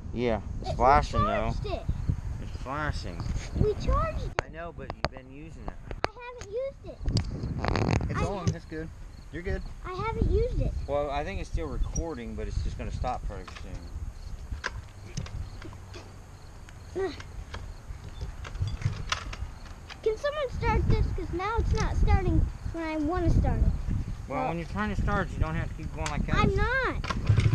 Yeah, it's flashing though. It. It's flashing. We charged it. I know, but you've been using it. I haven't used it. It's on. That's good. You're good. I haven't used it. Well, I think it's still recording, but it's just going to stop pretty soon. Can someone start this? Because now it's not starting when I want to start it. Well, when you're trying to start, you don't have to keep going like that. I'm not.